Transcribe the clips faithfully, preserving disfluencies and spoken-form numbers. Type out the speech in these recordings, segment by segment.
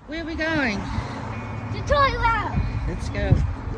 Where are we going? To the toilet. Let's go.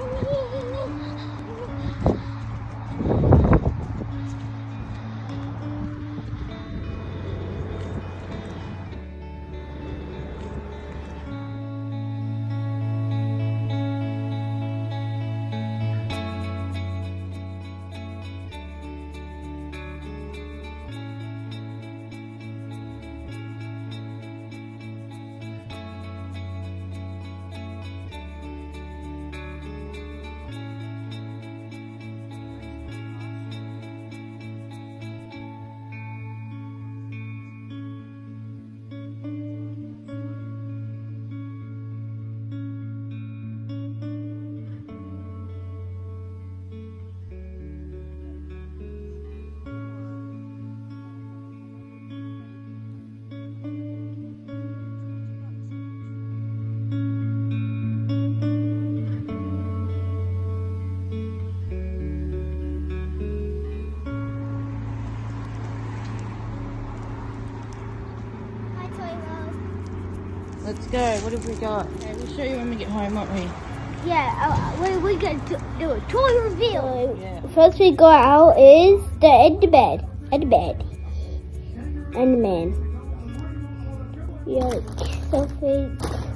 Let's go. What have we got? Okay, we'll show you when we get home, won't we? Yeah, uh, we we get to do a toy reveal. Yeah. First we got out is the end of bed, end of bed, and the man. Yikes! Something.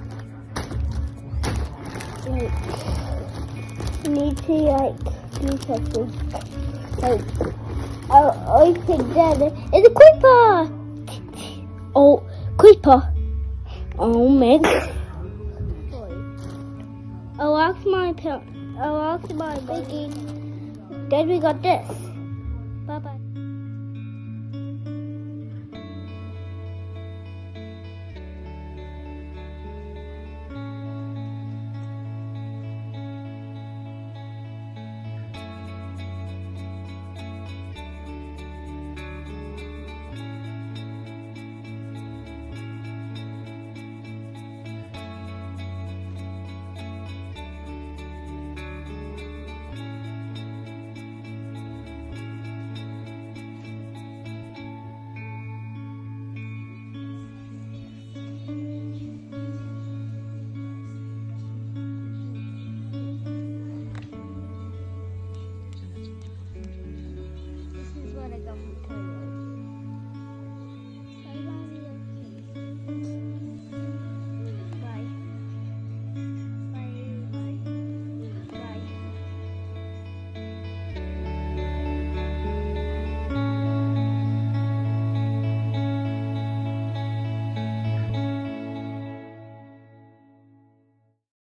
Like, we need to like do something. Like, oh, I think that it's a creeper. Oh, creeper. Oh man. I'll ask my parents. I'll ask my biggie. Then we got this.